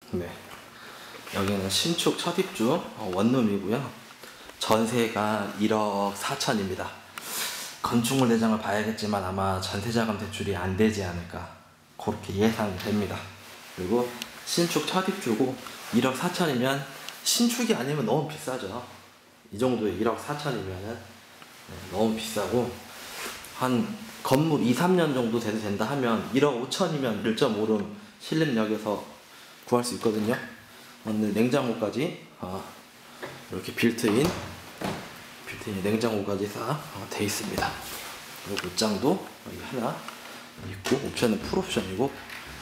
네, 여기는 신축 첫 입주 원룸이고요. 전세가 1억 4천입니다. 건축물 대장을 봐야겠지만 아마 전세자금 대출이 안 되지 않을까 그렇게 예상이 됩니다. 그리고 신축 첫 입주고 1억 4천이면 신축이 아니면 너무 비싸죠. 이 정도에 1억 4천이면 너무 비싸고, 한 건물 2, 3년 정도 된다 하면 1억 5천이면 1.5룸 신림역에서 구할 수 있거든요. 냉장고까지 이렇게 빌트인 냉장고까지 다 돼 있습니다. 그리고 옷장도 여기 하나 있고, 옵션은 풀옵션이고,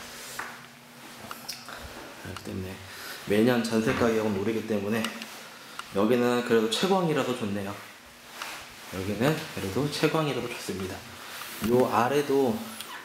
그렇기 때문에 매년 전세 가격은 오르기 때문에 여기는 그래도 채광이라도 좋네요. 여기는 그래도 채광이라도 좋습니다. 요 아래도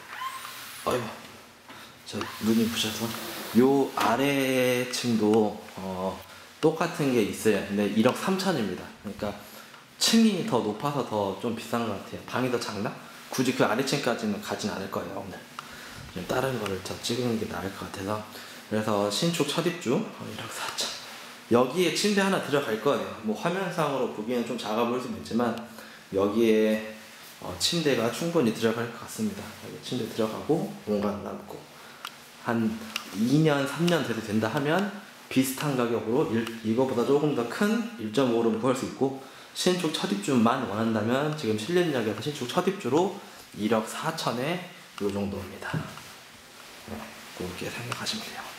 저 눈이 부셔서 요 아래층도 똑같은 게 있어요. 근데 1억 3천입니다. 그러니까 층이 더 높아서 더 좀 비싼 것 같아요. 방이 더 작나? 굳이 그 아래층까지는 가진 않을 거예요. 오늘 좀 다른 거를 더 찍는 게 나을 것 같아서. 그래서 신축 첫 입주 1억 4천. 여기에 침대 하나 들어갈 거예요. 뭐 화면상으로 보기에는 좀 작아 보일 수는 있지만 여기에 침대가 충분히 들어갈 것 같습니다. 여기 침대 들어가고 공간 남고, 한 2년 3년 돼도 된다 하면 비슷한 가격으로 이거보다 조금 더 큰 1.5룸 구할 수 있고, 신축 첫 입주만 원한다면 지금 신림역에서 신축 첫 입주로 1억 4천에 요 정도입니다. 그렇게 생각하시면 돼요.